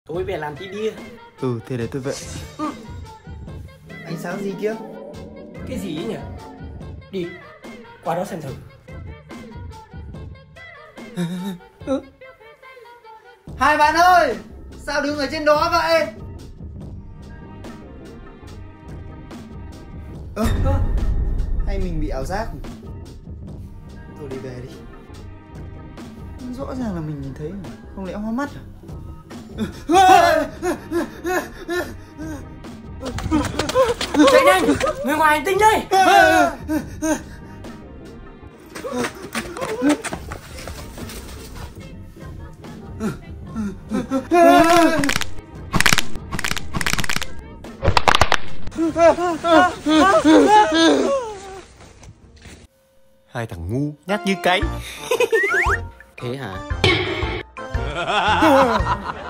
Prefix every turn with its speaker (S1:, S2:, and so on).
S1: Tôi về làm tí bia.
S2: Ừ, thế để tôi vậy. Ánh sáng gì kia?
S1: Cái gì ấy nhỉ? Đi, qua đó xem thử.
S2: Hai bạn ơi, sao đứng ở trên đó vậy? Hay mình bị ảo giác? Thôi đi về đi. Rõ ràng là mình nhìn thấy, không lẽ hoa mắt à?
S1: Chạy nhanh, người ngoài hành tinh đây.
S3: Hai thằng ngu nhát như cái.
S1: Thế hả?